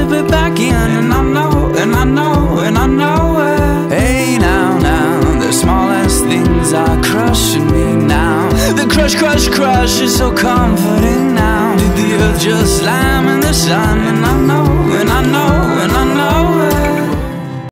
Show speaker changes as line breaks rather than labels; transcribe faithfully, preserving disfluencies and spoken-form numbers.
slip it back in. And I know, and I know, and I know it. Hey now, now, the smallest things are crushing me now. The crush, crush, crush is so comforting now. Did the earth just slam in the sun? And I know, and I know